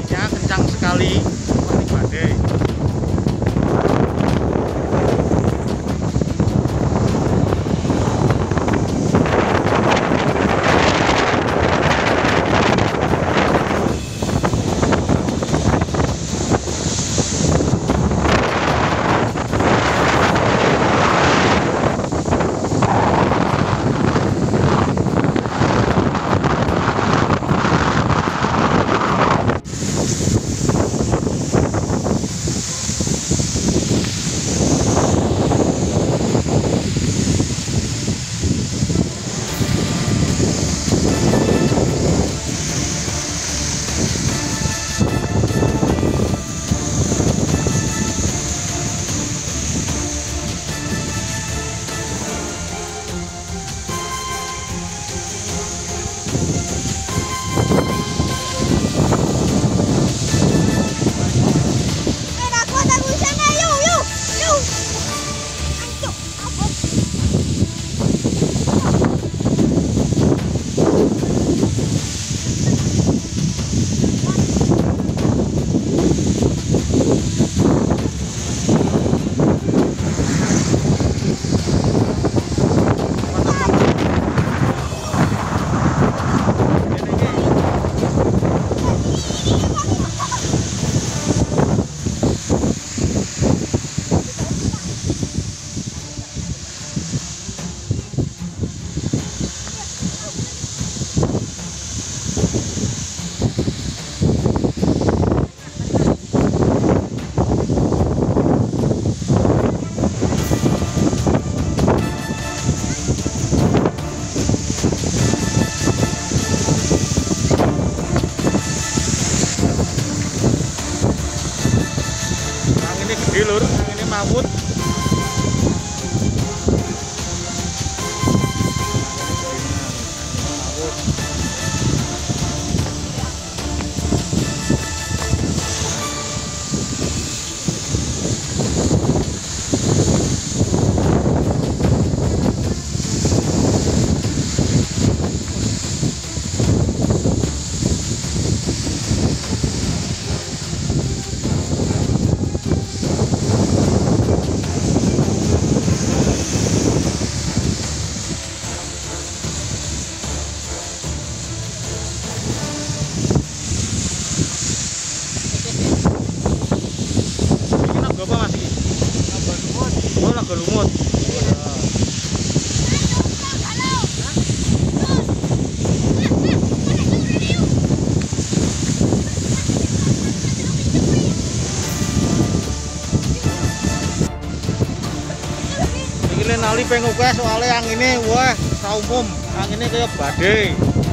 anginnya kencang sekali seperti badai. Gede lur, ini mamut. Apa mas ini? Naga lumut. Oh, naga lumut. Ini nali pengen gue soalnya anginnya wah saumum, anginnya kayak badai.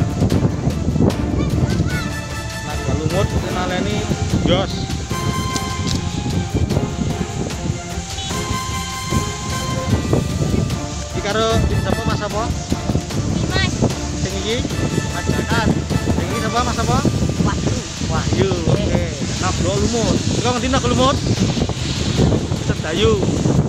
Naga lumut ini naleni jos. Karo sapa Mas apa? Mas. Sing iki Mas Danan. Sing iki sapa Mas apa? Wahyu. Wahyu. Oke. Naga lumut. Kok ngendi naga lumut? Sedayu.